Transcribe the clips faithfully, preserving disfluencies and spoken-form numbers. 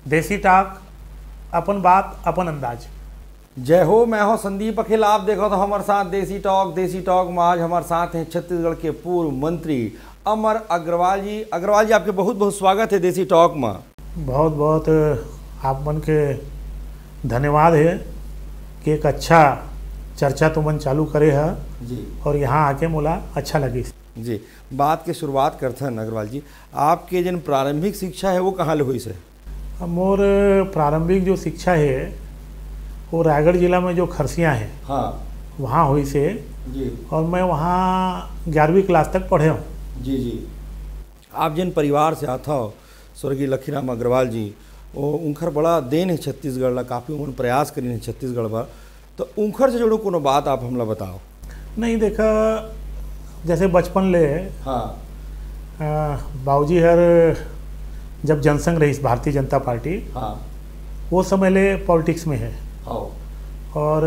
देसी टॉक, अपन बात अपन अंदाज। जय हो, मैं हूं संदीप अखिल। आप देखो तो हमारे साथ देसी टॉक देसी टॉक में आज हमारे साथ हैं छत्तीसगढ़ के पूर्व मंत्री अमर अग्रवाल जी। अग्रवाल जी, आपके बहुत बहुत स्वागत है देसी टॉक में। बहुत बहुत आप मन के धन्यवाद है कि एक अच्छा चर्चा तुमन चालू करे है जी, और यहाँ आके मोला अच्छा लगी जी। बात के शुरुआत करते हैं अग्रवाल जी, आपके जन प्रारंभिक शिक्षा है वो कहाँ ले हुई से? मोर प्रारंभिक जो शिक्षा है वो रायगढ़ जिला में जो खरसिया है, हाँ वहाँ हुई से जी, और मैं वहाँ ग्यारहवीं क्लास तक पढ़े हूँ। जी जी। आप जिन परिवार से आता हो स्वर्गीय लखीराम अग्रवाल जी, वो उनकर बड़ा देन है छत्तीसगढ़ ला, काफ़ी उन्होंने प्रयास करी है छत्तीसगढ़ पर, तो उनकर से जुड़ो कोनो बात आप हमला बताओ। नहीं देखा, जैसे बचपन ले हाँ बाबूजी हर जब जनसंघ रही भारतीय जनता पार्टी, हाँ वो समय ले पॉलिटिक्स में है। हाँ और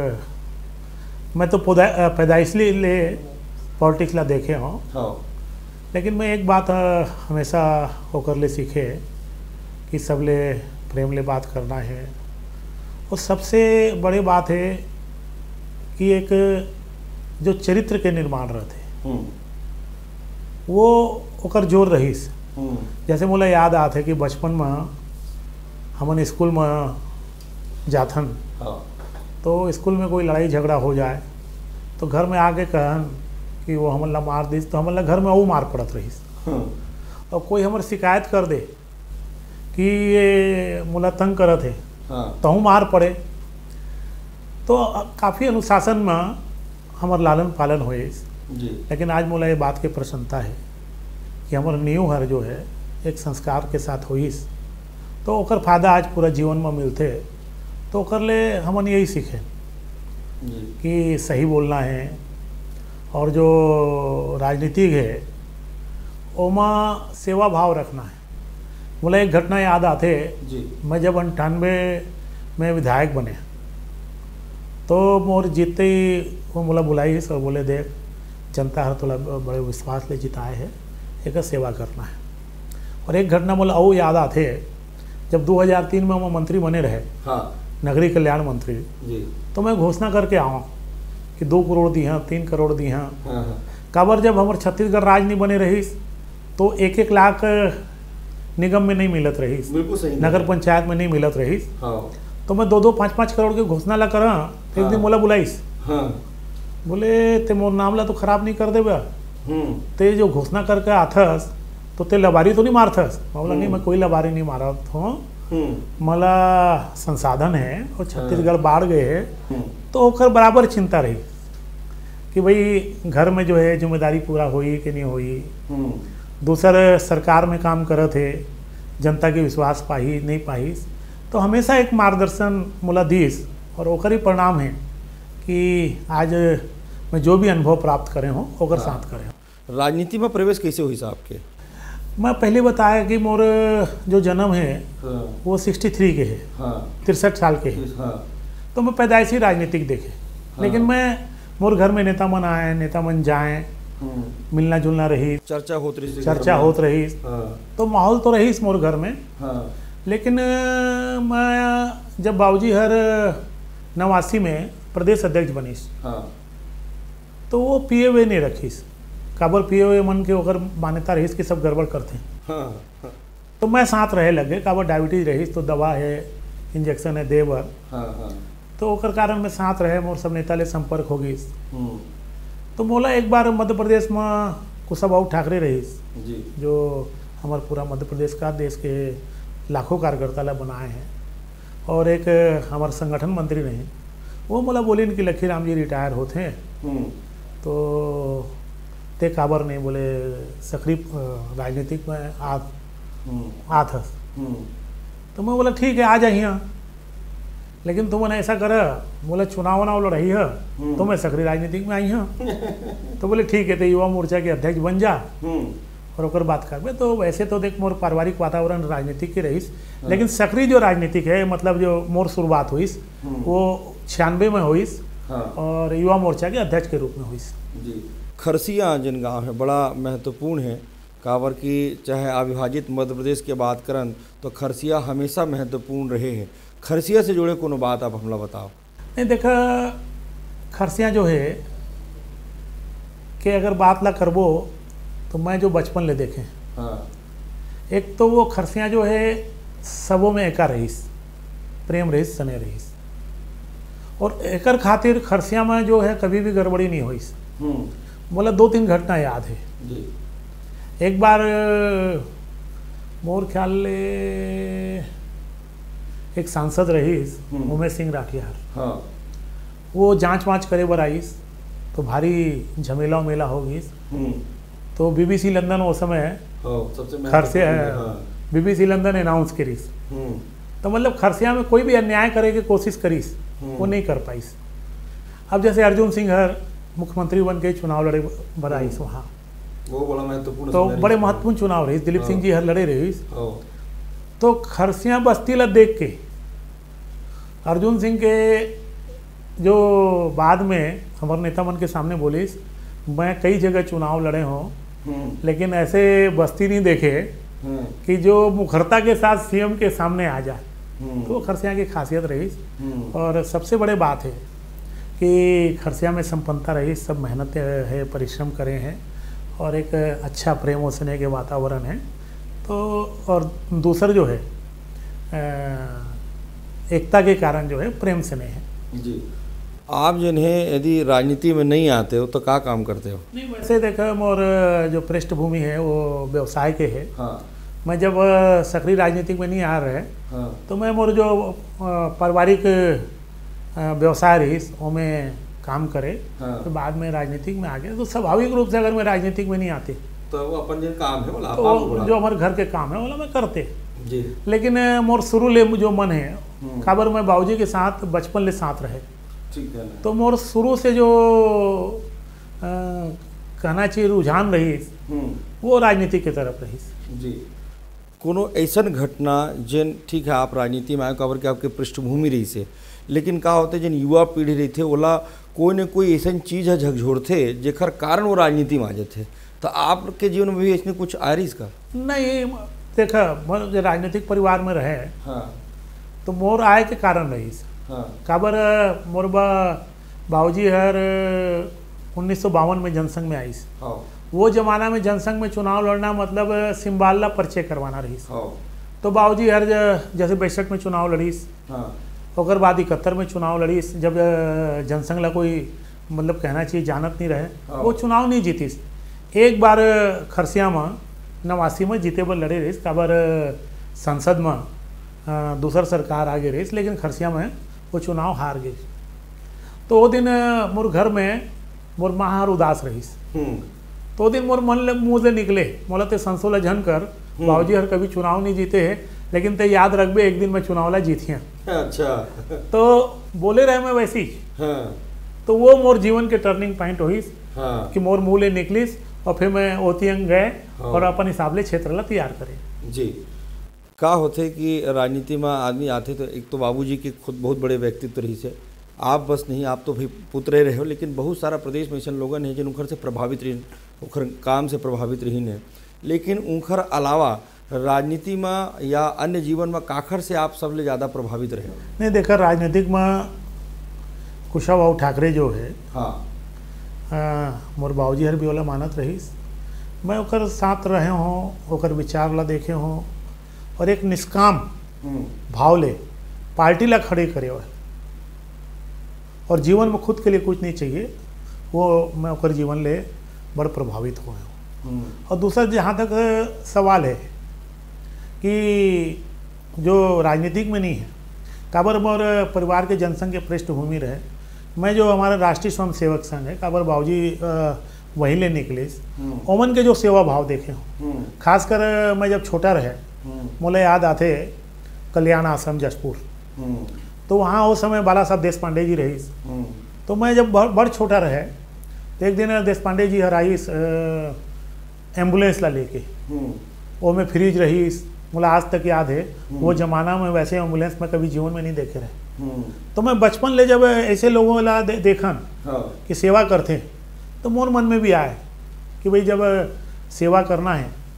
मैं तो पैदाइश ले पॉलिटिक्स ला देखे हूँ, हाँ, लेकिन मैं एक बात हमेशा होकर ले सीखे कि सब ले प्रेम ले बात करना है। और सबसे बड़ी बात है कि एक जो चरित्र के निर्माण रहते वो ओकर जोर रहीस। जैसे मोला याद आते है कि बचपन में हमन स्कूल में जाथन, हाँ, तो स्कूल में कोई लड़ाई झगड़ा हो जाए तो घर में आके कहन कि वो हमन ला मार दिस, तो हमन ला घर में वो मार पड़त रहीस। और कोई हमर शिकायत कर दे कि ये मोला तंग करत है, हाँ, तो मार पड़े। तो काफ़ी अनुशासन में हमर लालन पालन होए। जी, लेकिन आज मोला ये बात के प्रसन्नता है कि हमार नींव हर जो है एक संस्कार के साथ होइस, तो ओकर फायदा आज पूरा जीवन में मिलते। तो ओकर ले हमन यही सीखे जी, कि सही बोलना है, और जो राजनीतिक है ओमा सेवा भाव रखना है। मोला एक घटना याद आते, जी, मैं जब अंठानवे में विधायक बने तो मोर जीतते ही वो मोला बुलाई और बोले देख, जनता हर तोला बड़े विश्वास ले जिताए है, एक सेवा करना है। और एक घटना मोला वो याद आते, जब दो हज़ार तीन में वो मंत्री बने रहे, हाँ, नगरीय कल्याण मंत्री, जी, तो मैं घोषणा करके आऊँ कि दो करोड़ दी हैं, तीन करोड़ दी हैं। हाँ, हाँ, काबर जब हमारे छत्तीसगढ़ राज नहीं बने रहीस तो एक एक लाख निगम में नहीं मिलत रहीस, बिल्कुल सही, नगर पंचायत में नहीं मिलत रहीस। हाँ, तो मैं दो दो पाँच पाँच करोड़ की घोषणा ला करा। तो एक दिन मोला बुलाईस, हाँ, बोले ते मोर नाम ला तो खराब नहीं कर देबा, हम्म, ते जो घोषणा करके आथस तो ते लबारी तो नहीं मारथस। मैं बोला नहीं, मैं कोई लबारी नहीं मारा हूँ, हम्म, मला संसाधन है और छत्तीसगढ़ बाढ़ गए है, हम्म, तो ओकर बराबर चिंता रही कि भाई घर में जो है जिम्मेदारी पूरा होई कि नहीं होई। हम्म, दूसर सरकार में काम करे थे, जनता के विश्वास पाही नहीं पाही, तो हमेशा एक मार्गदर्शन मोला दीस, और ओकर ही परिणाम है कि आज मैं जो भी अनुभव प्राप्त करे हूँ ओकर हाँ। साथ करे हूँ। राजनीति में प्रवेश कैसे हुई साहब के? मैं पहले बताया कि मोर जो जन्म है हाँ, वो तिरसठ के है, हाँ, तिरसठ साल के है। हाँ, तो मैं पैदाइशी राजनीतिक देखे, लेकिन मैं मोर घर में नेता मन आए, नेता मन जाए, हम्म, मिलना जुलना रही, चर्चा होत रही, चर्चा होत रही, हाँ, तो माहौल तो रही मोर घर में। हाँ, लेकिन अ, मैं जब बाबूजी हर नवासी में प्रदेश अध्यक्ष बनीस, हाँ, तो वो पिए हुए नहीं रखीस। काबर पिए हुए मन के ओकर मान्यता रहीस कि सब गड़बड़ करते हैं। हाँ, हाँ, तो मैं साथ रहे लगे, काबर डायबिटीज रहीस तो दवा है, इंजेक्शन है देवर, हाँ, हाँ, तो ओकर कारण मैं साथ रहे, मोर सब नेता ले संपर्क हो गई। हम्म, तो मोला एक बार मध्य प्रदेश में कुशाभाऊ ठाकरे रहीस, जी, जो हमारे पूरा मध्य प्रदेश का देश के लाखों कार्यकर्ता ला बनाए हैं, और एक हमारे संगठन मंत्री रहे, वो मोला बोले कि लखीराम जी रिटायर होते हैं, हम्म, तो ते काबर नहीं, बोले सक्रिय राजनीतिक में आ हम्म, आथस। हम्म, तो मैं बोला ठीक है आ जाइए, लेकिन तुमने ऐसा कर, बोले चुनाव वनाव लड़ाई है तो मैं सक्रिय राजनीतिक में आई हूँ। तो बोले ठीक है, तो युवा मोर्चा के अध्यक्ष बन जा हम्म, और ओकर बात करबे। तो वैसे तो देख मोर पारिवारिक वातावरण राजनीतिक की रहीस, लेकिन सक्रिय जो राजनीतिक है, मतलब जो मोर शुरुआत हुईस वो छियानवे में हुईस, हाँ, और युवा मोर्चा के अध्यक्ष के रूप में हुईस। जी। खरसिया जिन गांव है बड़ा महत्वपूर्ण है, काबर की चाहे अविभाजित मध्य प्रदेश के बात करन तो खरसिया हमेशा महत्वपूर्ण रहे हैं। खरसिया से जुड़े कोनो बात आप हमला बताओ। नहीं देखा, खरसिया जो है कि अगर बात ला करबो तो मैं जो बचपन ले देखे, हाँ। एक तो वो खरसिया जो है सबों में एका रहीस, प्रेम रहीस, सने रहीस, और एकर खातिर खरसिया में जो है कभी भी गड़बड़ी नहीं होइस। बोला दो तीन घटना याद है जी। एक बार मोर ख्याल ले एक सांसद रहीस उमेश सिंह राठियार, हाँ। वो जांच वाँच करे बर आईस तो भारी झमेला उमेला हो गई। तो बीबीसी लंदन वो समय खरसिया बीबीसी लंदन अनाउंस करीस, तो मतलब खरसिया में कोई भी अन्याय करे की कोशिश करीस, वो नहीं कर पाईस। अब जैसे अर्जुन सिंह हर मुख्यमंत्री बन के चुनाव लड़े बर आईस वहाँ, वो बड़ा महत्वपूर्ण, तो बड़े महत्वपूर्ण चुनाव रहीस, दिलीप सिंह जी हर लड़े रहीस। तो खरसिया बस्ती ला देख के अर्जुन सिंह के जो बाद में हमारे नेता मन के सामने बोलिस, मैं कई जगह चुनाव लड़े हों लेकिन ऐसे बस्ती नहीं देखे कि जो मुखरता के साथ सीएम के सामने आ जाए। तो खरसिया की खासियत रही। और सबसे बड़े बात है कि खरसिया में संपन्नता रही, सब मेहनत है, परिश्रम करे हैं और एक अच्छा प्रेम और स्नेह के वातावरण है। तो और दूसरा जो है एकता के कारण जो है प्रेम स्नेह है जी। आप जिन्हें यदि राजनीति में नहीं आते हो तो क्या काम करते हो? नहीं वैसे देखो, मोर जो पृष्ठभूमि है वो व्यवसाय के है। हाँ। मैं जब सक्रिय राजनीतिक में नहीं आ रहे, हाँ। तो मैं मोर जो पारिवारिक व्यवसाय रही वो में काम करे। हाँ। तो बाद में राजनीतिक में आ गया। तो स्वाभाविक रूप से अगर मैं राजनीतिक में नहीं आती तो वो अपन जो काम है बोला, तो जो हमारे घर के काम है बोला मैं करते जी। लेकिन मोर शुरू ले जो मन है, काबर मैं बाबूजी के साथ बचपन ले साथ रहे, ठीक है। तो मोर शुरू से जो आ, कहना चाहिए रुझान रही वो राजनीति की तरफ रही जी। कोनो ऐसा घटना जिन ठीक है आप राजनीति में आए काबर के आपके पृष्ठभूमि रही से, लेकिन का होते जिन युवा पीढ़ी रही थे ओला कोई न कोई ऐसा चीज़ है झकझोरथे जेकर कारण वो राजनीति में आ जाते। तो आपके जीवन में भी इसमें कुछ आ रही इसका? नहीं देखा, मोर जो राजनीतिक परिवार में रहे, हाँ। तो मोर आय के कारण रही। हाँ। काबर मोर बा बाबूजी हर उन्नीस सौ बावन में जनसंघ में आईस। हाँ। वो जमाना में जनसंघ में चुनाव लड़ना मतलब सिम्बाला परिचय करवाना रही। हाँ। तो बाबूजी हर जैसे बैसठ में चुनाव लड़ीस, हाँ। और बाद इकहत्तर में चुनाव लड़ीस, जब जनसंघ ला कोई मतलब कहना चाहिए जानत नहीं रहे। हाँ। वो चुनाव नहीं जीतीस। एक बार खरसिया में नवासी में जीते बर लड़े रहीस, काबर संसद में दूसर सरकार आगे रही, लेकिन खरसिया में वो चुनाव हार गई। तो वो दिन मोर घर में मोर माँ हर उदास रहीस। तो दिन मोर मन ले मुँह से निकले, मोला ते संसोला झन कर बाबूजी हर कभी चुनाव नहीं जीते हैं, लेकिन ते याद रखबे एक दिन मैं चुनाव ला जीतिया। अच्छा। तो बोले रहे मैं वैसी। हाँ। तो वो मोर जीवन के टर्निंग पॉइंट होइस। हाँ। कि मोर मुँह ले निकलिस और फिर मैं ओतियंग गए। हाँ। और अपन हिसाब ले क्षेत्र ला तैयार करे जी। का होते कि राजनीति में आदमी आते तो एक तो बाबूजी के खुद बहुत बड़े व्यक्तित्व रही से, आप बस नहीं, आप तो भाई पुत्र रहे हो, लेकिन बहुत सारा प्रदेश में ऐसे लोगन है जिन उनखर से प्रभावित रही, उनखर काम से प्रभावित रही ने, लेकिन उनखर अलावा राजनीति में या अन्य जीवन में काखर से आप सबले ज़्यादा प्रभावित रहे? नहीं देखा, राजनीतिक में कुशाभाऊ ठाकरे जो है, हाँ, मोर बाबूजी हर भी वाला मानत रहीस, मैं ओकर साथ रहे हों, ओकर विचार ला देखे हों और एक निष्काम भाव ले पार्टी ला खड़े करे हो और जीवन में खुद के लिए कुछ नहीं चाहिए, वो मैं ओकर जीवन ले बड़ प्रभावित हुए हूँ। और दूसरा जहाँ तक सवाल है कि जो राजनीतिक में नहीं है, काबर मोर परिवार के जनसंघ के पृष्ठभूमि रहे, मैं जो हमारा राष्ट्रीय स्वयं सेवक संघ है, काबर बाबूजी वहीं ले निकले, ओमन के जो सेवा भाव देखे हों, खासकर मैं जब छोटा रहे मोला याद आते कल्याण आश्रम जसपुर, तो वहाँ उस समय बाला साहब देश पांडे जी रहीस। तो मैं जब बड़ छोटा रहे तो एक दिन देश पांडे जी हर आईस एम्बुलेंस ला लेके, वो में फ्रिज रहीस, मुझे आज तक याद है। वो जमाना में वैसे एम्बुलेंस में कभी जीवन में नहीं देखे रहे। तो मैं बचपन ले जब ऐसे लोगों ला दे, देखन कि सेवा करते, तो मोर मन में भी आए कि भाई जब सेवा करना है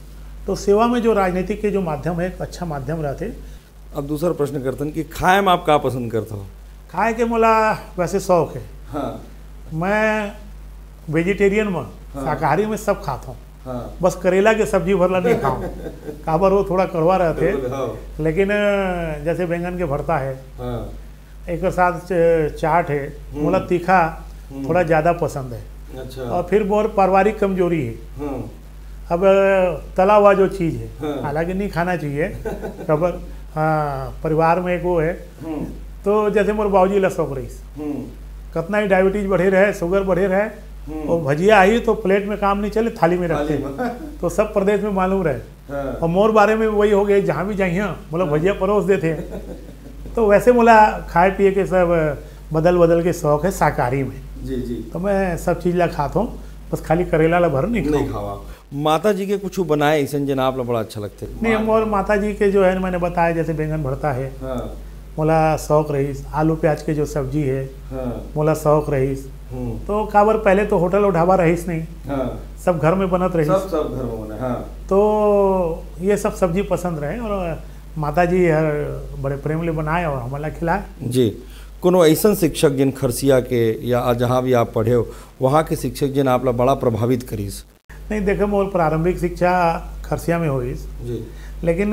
तो सेवा में जो राजनीतिक के जो माध्यम है एक अच्छा माध्यम रहते। अब दूसरा प्रश्न करतन कि खाए में आप का पसंद करता हो? खाए के मोला वैसे शौक है। हाँ। मैं वेजिटेरियन में हाँ। शाकाहारी में सब खाता हूँ। हाँ। बस करेला के सब्जी भरला नहीं खाऊं काबर वो थोड़ा कड़वा रहते, लेकिन जैसे बैंगन के भरता है, हाँ। एक साथ चाट है, मोला तीखा थोड़ा ज़्यादा पसंद है। अच्छा। और फिर मोर पारिवारिक कमजोरी है। हाँ। अब तला हुआ जो चीज़ है, हाँ। हालांकि नहीं खाना चाहिए खबर, हाँ परिवार में एक वो है। तो जैसे मोर बाबूजी ला शौक रही, कितना ही डायबिटीज बढ़े रहे, शुगर बढ़े रहे, और भजिया आई तो प्लेट में काम नहीं चले, थाली में रखते तो सब प्रदेश में मालूम रहे। हाँ। और मोर बारे में वही हो गए, जहाँ भी जाइए मतलब भजिया परोस देते। तो वैसे मोला खाए पिए के सब बदल बदल के शौक है शाकाहारी में। जी जी। तो मैं सब चीज़ ला खाता हूँ, बस खाली करेला ला भर नहीं नहीं खावा। माता जी के कुछ बनाए ऐसे जन आप बड़ा अच्छा लगते? नहीं, और माता जी के जो है मैंने बताया, जैसे बैंगन भरता है, हाँ। मोला शौक रहीस। आलू प्याज के जो सब्जी है, हाँ। मोला शौक रहीस। तो काबर पहले तो होटल और ढाबा रहीस नहीं, हाँ। सब घर में बनत रहीस। सब सब घर में बने। हाँ। तो ये सब सब्जी पसंद रहे, और माता जी हर बड़े प्रेम ले बनाए और हमारा खिलाए। जी। कोनो ऐसा शिक्षक जिन खरसिया के या जहाँ भी आप पढ़े हो वहाँ के शिक्षक जिन आप बड़ा प्रभावित करीस? नहीं देखे, मोर प्रारंभिक शिक्षा खरसिया में हुई जी, लेकिन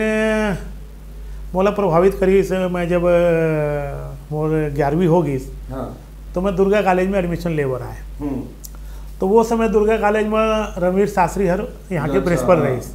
मोला प्रभावित करीस मैं जब मोर ग्यारहवीं हो गई। हाँ। तो मैं दुर्गा कॉलेज में एडमिशन लेबर आए। तो वो समय दुर्गा कॉलेज में रणवीर शास्त्री हर यहाँ के प्रिंसिपल रहीस।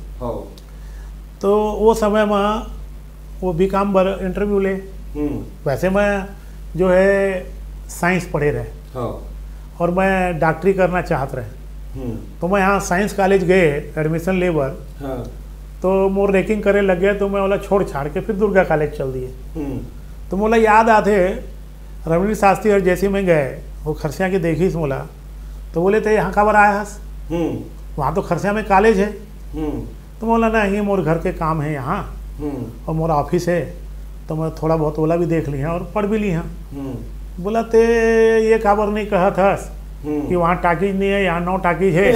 तो वो समय में वो बी काम बर इंटरव्यू ले। वैसे मैं जो है साइंस पढ़े रहे। हाँ। और मैं डॉक्टरी करना चाहत रहे। तो मैं यहाँ साइंस कॉलेज गए एडमिशन लेबर। हाँ। तो मोर रैकिंग करे लग गए, तो मैं बोला छोड़ छाड़ के फिर दुर्गा कॉलेज चल दिए। तो मोला याद आते रणवीर शास्त्री और जैसे मैं गए वो खरसिया के देखी मोला, तो बोले थे यहाँ कबर आया हस, वहाँ तो खरसिया में कॉलेज है। तो बोला ना ये मोर घर के काम है यहाँ और मोर ऑफिस है, तो मैं थोड़ा बहुत ओला भी देख ली और पढ़ भी ली हाँ। बोला ते ये खबर नहीं कहा था कि वहाँ टाकीज नहीं है, यहाँ नौ टाकीज है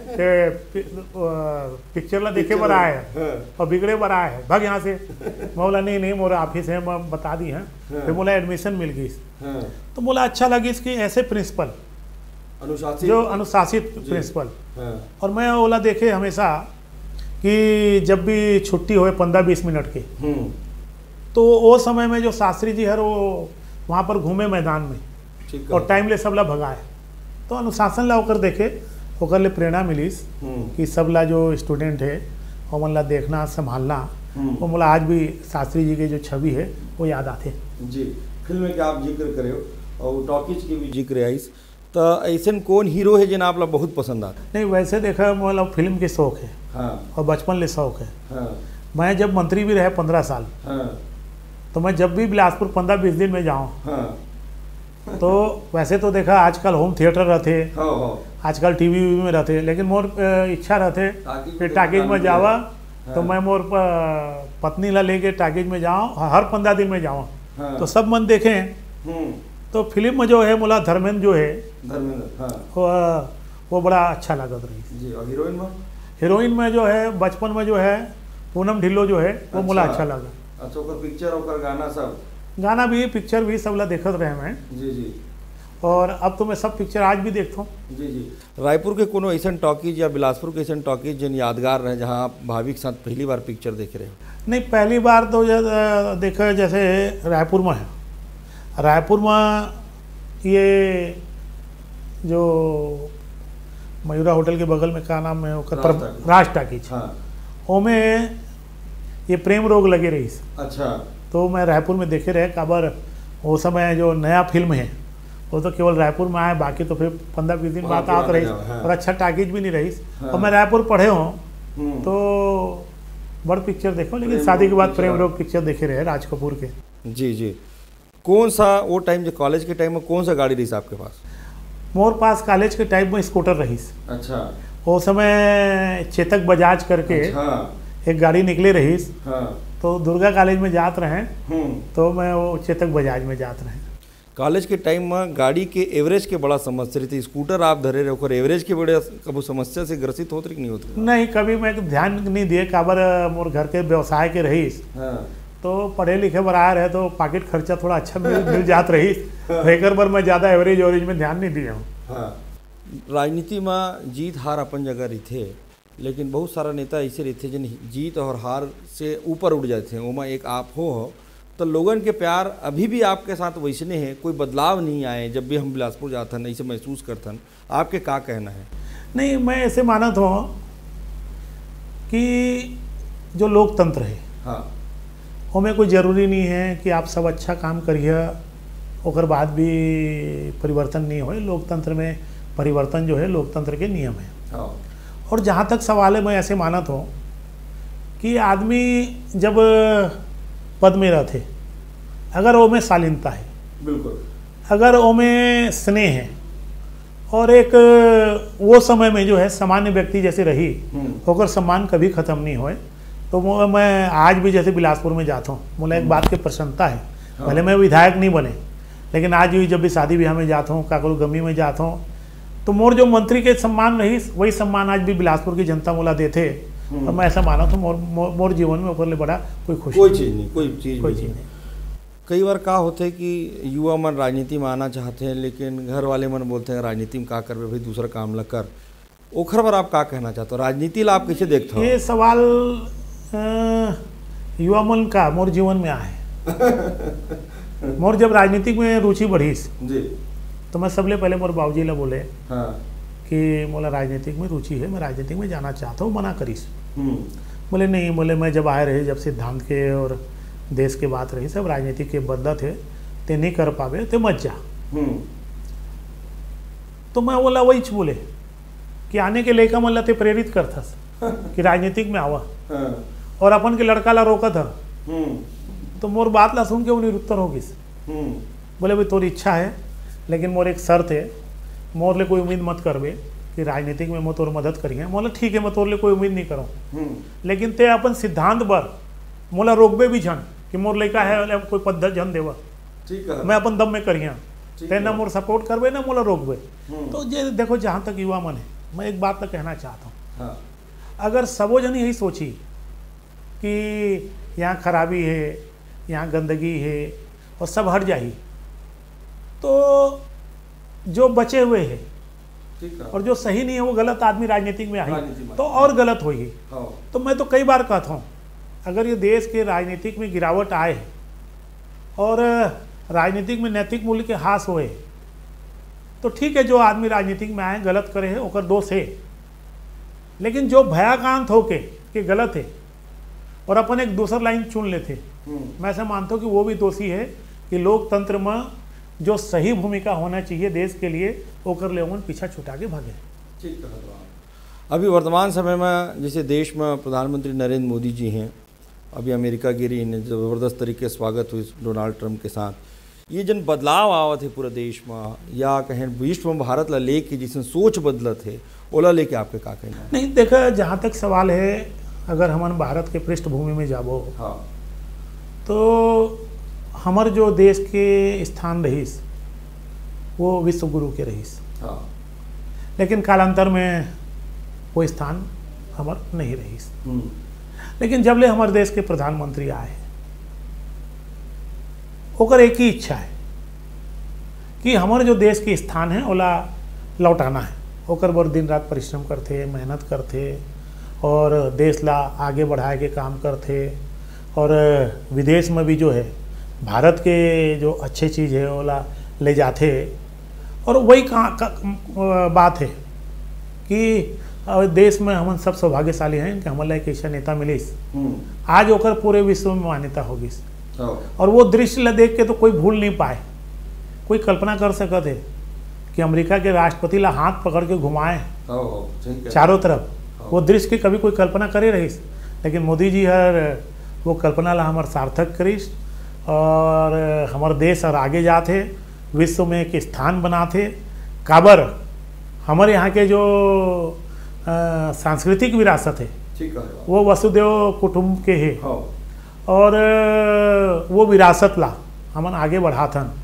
कि पिक्चर ला देखे बर आए है और बिगड़े बर आए है, भाग यहाँ से। मैं बोला नहीं नहीं मोरा ऑफिस है, मैं बता दी है। फिर बोला एडमिशन मिल गई। तो बोला अच्छा लगी इसकी ऐसे प्रिंसिपल अनुशासित, जो अनुशासित प्रिंसिपल। और मैं बोला देखे हमेशा कि जब भी छुट्टी हो पंद्रह बीस मिनट की, तो वो समय में जो शास्त्री जी हर वो वहाँ पर घूमे मैदान में और टाइम ले सब ला भगाए, तो अनुशासन ला होकर देखे होकर ले प्रेरणा मिलीस कि सब ला जो स्टूडेंट है वो मन ला देखना संभालना। वो मतलब आज भी शास्त्री जी के जो छवि है वो याद आते। जी। फिल्म के आप जिक्र करे हो और टॉकीज के भी जिक्र आइस, तो ऐसे कौन हीरो है जिन आप ला बहुत पसंद आता? नहीं वैसे देखा मतलब फिल्म के शौक है। हाँ। और बचपन ले शौक है। हाँ। मैं जब मंत्री भी रहे पंद्रह साल। हाँ। तो मैं जब भी बिलासपुर पंद्रह बीस दिन में जाऊँ। हाँ। तो वैसे तो देखा आजकल होम थिएटर रहते, आजकल टीवी में रहते, लेकिन मोर इच्छा रहते कि टाकीज में जावा। हाँ। तो मैं मोर पत्नी ला लेके टाकीज में जाऊँ, हर पंद्रह दिन में जाऊँ। हाँ। तो सब मन देखें। तो फिल्म में जो है मोला धर्मेंद्र जो है धर्मेंद्र, हाँ। वो, वो बड़ा अच्छा लागत रही जी। और हीरोइन में हीरोइन में जो है बचपन में जो है पूनम ढिल्लो जो है वो मोला अच्छा लगा। अच्छा, ओकर पिक्चर ओकर गाना सब गाना भी पिक्चर भी सब ला देखत रहे मैं। जी जी। और अब तो मैं सब पिक्चर आज भी देखता हूँ। जी जी। रायपुर के कोनो ऐसा टॉकीज या बिलासपुर के ऐसा टॉकीज जिन यादगार रहे जहाँ आप भाभी के साथ पहली बार पिक्चर देख रहे हो? नहीं पहली बार तो देखा जैसे रायपुर में है। रायपुर में ये जो मयूरा होटल के बगल में क्या नाम है ओकर, राज टाकीज। हाँ। ओमे ये प्रेम रोग लगे रही। अच्छा। तो मैं रायपुर में देखे रहे काबर वो समय जो नया फिल्म है वो तो केवल रायपुर में आए, बाकी तो फिर पंद्रह बीस दिन बाद आत रही। हाँ। और अच्छा टाकीज भी नहीं रही। हाँ। और मैं रायपुर पढ़े हूँ तो बड़ पिक्चर देखो, लेकिन शादी के बाद प्रेम रोग पिक्चर देखे रहे राज कपूर के। जी जी। कौन सा वो टाइम जो कॉलेज के टाइम में कौन सा गाड़ी रही आपके पास? मोर पास कॉलेज के टाइम में स्कूटर रही। अच्छा। वो समय चेतक बजाज करके अच्छा। एक गाड़ी निकले रही। हाँ। तो दुर्गा कॉलेज में जात रहे तो मैं वो चेतक बजाज में जात रहे। कॉलेज के टाइम में गाड़ी के एवरेज के बड़ा समस्या रही थी, स्कूटर आप धरे रहे ओकर एवरेज के बड़े कबो समस्या से ग्रसित होत रही कि नहीं होत रही? नहीं, कभी मैं ध्यान नहीं दिए, काबर मोर घर के व्यवसाय के रहीस। हाँ। तो पढ़े लिखे बर आए रहे तो पॉकेट खर्चा थोड़ा अच्छा मिल मिल जात रही, फेकर पर मैं ज़्यादा एवरेज एवरेज में ध्यान नहीं दिया हूँ। हाँ। राजनीति में जीत हार अपन जगह रहते, लेकिन बहुत सारा नेता ऐसे रहते जिन जीत और हार से ऊपर उठ जाते हैं। उमा एक आप हो तो लोगन के प्यार अभी भी आपके साथ वैसने हैं, कोई बदलाव नहीं आए। जब भी हम बिलासपुर जाते हैं ऐसे महसूस करते हैं, आपके क्या कहना है? नहीं, मैं ऐसे मानत हूँ कि जो लोकतंत्र है, हाँ, उसमें कोई ज़रूरी नहीं है कि आप सब अच्छा काम करिए और बाद भी परिवर्तन नहीं हो। लोकतंत्र में परिवर्तन जो है लोकतंत्र के नियम है। हाँ। और जहाँ तक सवाल है, मैं ऐसे मानत हूँ कि आदमी जब पद में रहते, अगर वो में शालीनता है, बिल्कुल, अगर वो में स्नेह है और एक वो समय में जो है सामान्य व्यक्ति जैसे रही, होकर सम्मान कभी खत्म नहीं होए। तो मैं आज भी जैसे बिलासपुर में जाता हूँ, मुझे एक बात की प्रसन्नता है। हाँ। भले मैं विधायक नहीं बने, लेकिन आज भी जब भी शादी ब्याह में जाता हूँ, काकरो गमी में जाता हूँ, तो मोर जो मंत्री के सम्मान रही वही सम्मान आज भी बिलासपुर की जनता मोला देते। और मैं ऐसा माना तो मोर मोर जीवन में ऊपर ले बड़ा कोई खुशी कोई चीज़ नहीं, कोई चीज़ कोई चीज़ नहीं। कई बार का होते कि युवा मन राजनीति में आना चाहते हैं, लेकिन घर वाले मन बोलते हैं राजनीति में का करबे भाई, दूसरा काम ला कर। ओखर पर आप का कहना चाहते हो? राजनीति ला आप कैसे देखते हो? ये सवाल युवा मन का मोर जीवन में आए। मोर जब राजनीतिक में रुचि बढ़ी जी, तो मैं सबले पहले मोर बाबूजी ला बोले हाँ, कि मोला राजनीतिक में रुचि है, मैं राजनीतिक में जाना चाहता हूँ, मना करीस। बोले नहीं, बोले मैं जब आए रहे, जब सिद्धांत के और देश के बात रही, सब राजनीति के बदला थे, ते नहीं कर पावे ते मत जा। तो मैं बोला वही बोले कि आने के लेकर मतलब ते प्रेरित करता कि राजनीतिक में आवा, और अपन के लड़का ला रोका था। तो मोर बात ला सुन के वो निरुत्तर हो गई। बोले भाई तोरी इच्छा है, लेकिन मोर एक शर्त है, मोर ले कोई उम्मीद मत करबे कि राजनीतिक में मैं तोर मदद करिए। मोला ठीक है, मैं तोर ले कोई उम्मीद नहीं करूँ, लेकिन ते अपन सिद्धांत बर मोला रोकबे भी झन कि मोर लड़का है कोई पद झन देवा, ठीक है, मैं अपन दम में करिए, ते ना मोर सपोर्ट करबे ना मोला रोकबे। तो ये देखो, जहाँ तक युवा मन है, मैं एक बात तो कहना चाहता हूँ, हाँ। अगर सबो जन यही सोची कि यहाँ खराबी है, यहाँ गंदगी है और सब हट जाही, तो जो बचे हुए हैं और जो सही नहीं है वो गलत आदमी राजनीतिक में आई तो और गलत होगी। तो मैं तो कई बार कहता हूँ, अगर ये देश के राजनीतिक में गिरावट आए और राजनीतिक में नैतिक मूल्य के हास होए, तो ठीक है, जो आदमी राजनीतिक में आए गलत करे है ओकर दोष है, लेकिन जो भयाकांत होके कि गलत है और अपन एक दूसर लाइन चुन लेते, मैं ऐसा मानता हूँ कि वो भी दोषी है कि लोकतंत्र में जो सही भूमिका होना चाहिए देश के लिए वो कर ले पीछा छुटा के भागे। ठीक है। अभी वर्तमान समय में जैसे देश में प्रधानमंत्री नरेंद्र मोदी जी हैं, अभी अमेरिका गिरी, इन्हें ज़बरदस्त तरीके से स्वागत हुई डोनाल्ड ट्रंप के साथ। ये जन बदलाव आवत है पूरे देश में या कहें विश्व में भारत ला लेके जिसन सोच बदलत है, ओला लेके आपके का कहना? नहीं, देखा, जहाँ तक सवाल है, अगर हमारे भारत के पृष्ठभूमि में जाबो, हाँ, तो हमारे जो देश के स्थान रहीस वो विश्व गुरु के रहीस, हाँ, लेकिन कालांतर में वो स्थान हमार नहीं रहीस। लेकिन जब ले हमारे देश के प्रधानमंत्री आए, ओकर एक ही इच्छा है कि हमारे जो देश के स्थान है ओला लौटाना है। ओकर बर दिन रात परिश्रम करते, मेहनत करते और देश ला आगे बढ़ाए के काम करते, और विदेश में भी जो है भारत के जो अच्छे चीज़ है ओला ले जाते। और वही का, का बात है कि देश में हम सब सौभाग्यशाली हैं कि हमारे एक ऐसा नेता मिलिस, आज ओकर पूरे विश्व में मान्यता होगी। और वो दृश्य ला देख के तो कोई भूल नहीं पाए। कोई कल्पना कर सकते है कि अमेरिका के राष्ट्रपति ला हाथ पकड़ के घुमाए चारों तरफ, वो दृश्य की कभी कोई कल्पना करे रहीस, लेकिन मोदी जी हर वो कल्पना ला हमार सार्थक करीस और हमारे देश और आगे जाते, विश्व में एक स्थान बनाते। काबर हमारे यहाँ के जो सांस्कृतिक विरासत है, ठीक है, वो वसुदेव कुटुंब के है, और वो विरासत ला हमन आगे बढ़ाथन।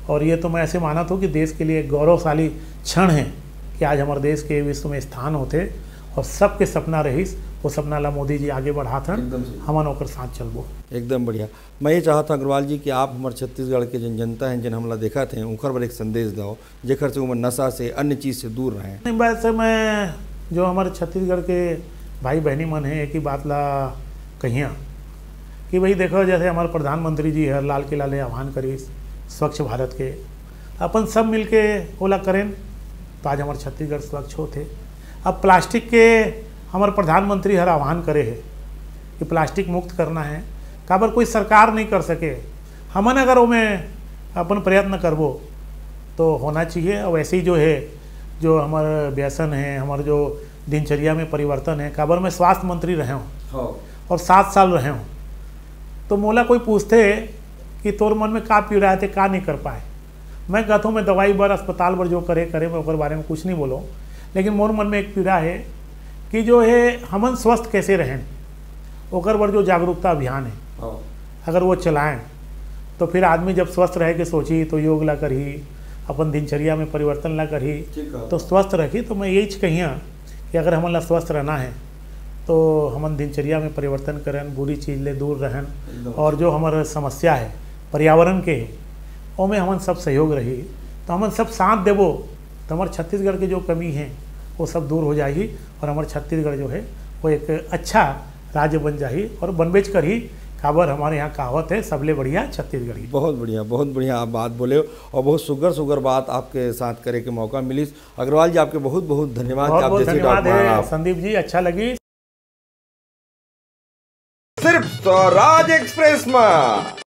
और ये तो मैं ऐसे मानत हूँ कि देश के लिए एक गौरवशाली क्षण है कि आज हमारे देश के विश्व में स्थान होते और सबके सपना रहीस वो सपना ला मोदी जी आगे बढ़ाथन, हमन ओकर साथ चलबो। एकदम बढ़िया। मैं ये चाहता अग्रवाल जी कि आप हमारे छत्तीसगढ़ के जन जनता हैं जिन हमला देखा थे उनकर पर एक संदेश दो जेकर से उमर नशा से अन्य चीज़ से दूर रहें। नहीं, वैसे मैं जो हमारे छत्तीसगढ़ के भाई बहनी मन है एक ही बात ला कहिया कि भाई देखो, जैसे हमारे प्रधानमंत्री जी हर लाल किला ले आह्वान करी स्वच्छ भारत के, अपन सब मिल के ओला करें तो आज हमारे छत्तीसगढ़ स्वच्छ होते। अब प्लास्टिक के हमारे प्रधानमंत्री हर आह्वान करे है कि प्लास्टिक मुक्त करना है, काबर कोई सरकार नहीं कर सके, हमन अगर वो में अपन प्रयत्न करबो तो होना चाहिए। और वैसे ही जो है जो हमारे व्यसन है, हमारे जो दिनचर्या में परिवर्तन है, काबर मैं स्वास्थ्य मंत्री रहे हूँ और सात साल रहे हूँ, तो मोला कोई पूछते कि तोर मन में का पीड़ा है, का नहीं कर पाए, मैं कहता हूँ मैं दवाई बर अस्पताल पर जो करे करे मैं ओकर बारे में कुछ नहीं बोलो, लेकिन मोर मन में एक पीड़ा है कि जो है हमन स्वस्थ कैसे रहें, ओकर बर जो जागरूकता अभियान है अगर वो चलाएं तो फिर आदमी जब स्वस्थ रहे के सोची तो योग ला करी, अपन दिनचर्या में परिवर्तन ला करी तो स्वस्थ रखी। तो मैं यही कहिया कि अगर हमन ला स्वस्थ रहना है तो हमन दिनचर्या में परिवर्तन करें, बुरी चीज़ ले दूर रहें, और जो हमारा समस्या है पर्यावरण के वो में हमन सब सहयोग रही तो हमन सब साथ देवो तो हमारे छत्तीसगढ़ की जो कमी है वो सब दूर हो जाएगी और हमारे छत्तीसगढ़ जो है वो एक अच्छा राज्य बन जाएगी। और बनबेच कर ही काबर हमारे यहाँ कहावत है सबले बढ़िया छत्तीसगढ़ी। बहुत बढ़िया, बहुत बढ़िया आप बात बोले और बहुत सुगर सुगर बात आपके साथ करे के मौका मिली। अग्रवाल जी आपके बहुत बहुत धन्यवाद। बहुत बहुत धन्यवाद है संदीप जी, अच्छा लगी। सिर्फ स्वराज एक्सप्रेस में